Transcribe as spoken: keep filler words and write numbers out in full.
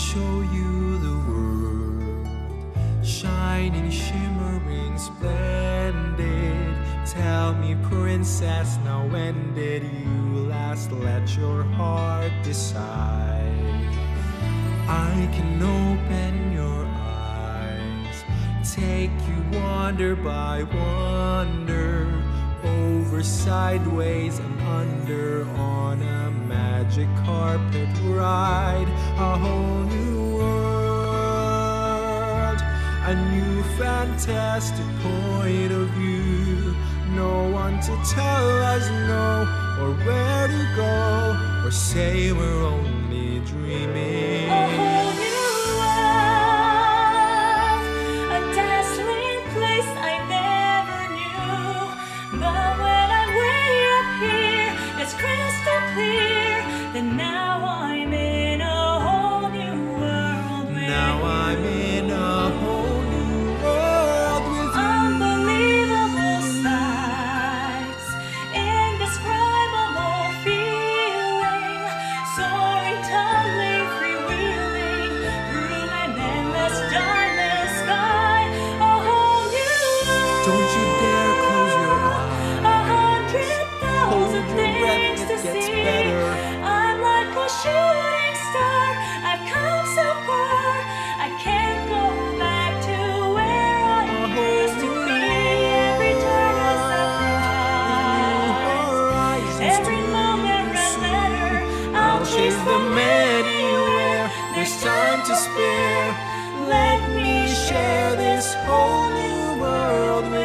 show you the world, shining, shimmering, splendid. Tell me, princess, now when did you last let your heart decide? I can open your eyes, take you wonder by wonder, over, sideways, and under, on a magic carpet ride. A whole new world, a new fantastic point of view. No one to tell us no, or where to go, or say we're only dreaming. A whole new world, a dazzling place I never knew. But when I'm way up here, it's crystal clear that now I'm in a whole new world with Now you. I'm in a whole new world with you. Unbelievable sights, indescribable feeling, soaring, tumbling, freewheeling through an endless darkness sky. A whole new world. Don't you dare close your A eyes. hundred Hold thousand your breath, things to it gets see. better. I'm like a shooting star. I've come so far. I can't go back to where I used to be. Every turn a surprise. Every moment, red letter. I'll chase them anywhere. There's time to spare. Let me Share this whole new world with